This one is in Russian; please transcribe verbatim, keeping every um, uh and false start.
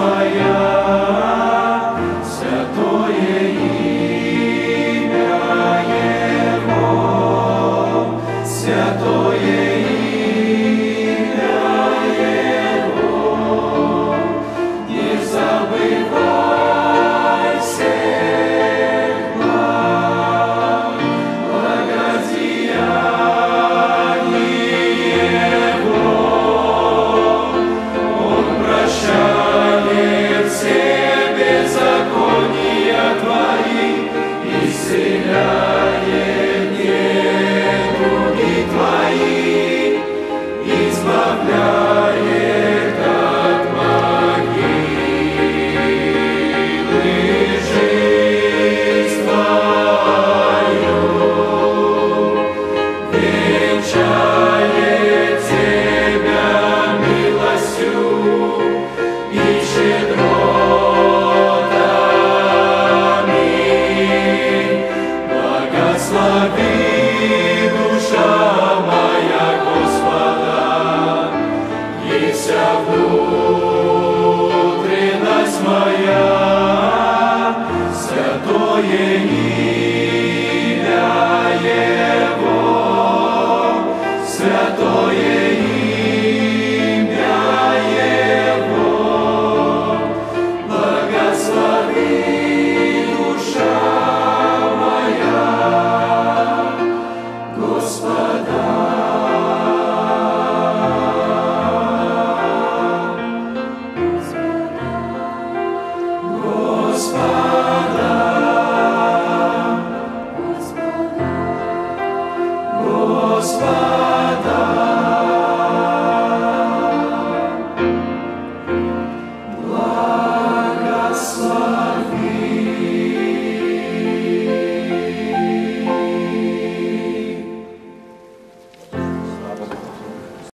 моя, святое имя Его, святое имя Его, не забывай всех благ, благодеяний Его, Он прощает все беззакония твои, исцеляет недуги твои, избавляет от могилы жизнь твою, венчает тебя милостью и щедротами. Благослови, душа моя, Господа, и вся внутренность моя, святое имя Его, святое имя Его, благослови, душа моя, Господа. Господа, Господа, благослови.